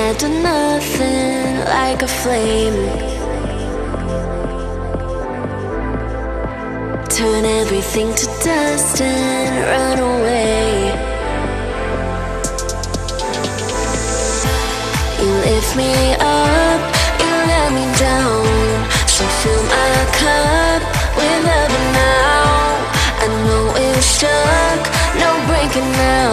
had done nothing like a flame. Turn everything to dust and run away. You lift me up, you let me down. So fill my cup with love now. I know we're stuck, no breaking now.